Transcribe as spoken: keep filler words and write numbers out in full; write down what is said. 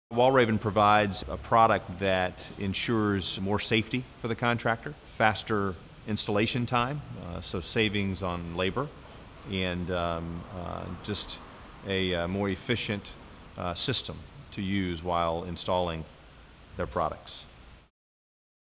Walraven provides a product that ensures more safety for the contractor, faster installation time, uh, so savings on labor, and um, uh, just a uh, more efficient uh, system to use while installing their products.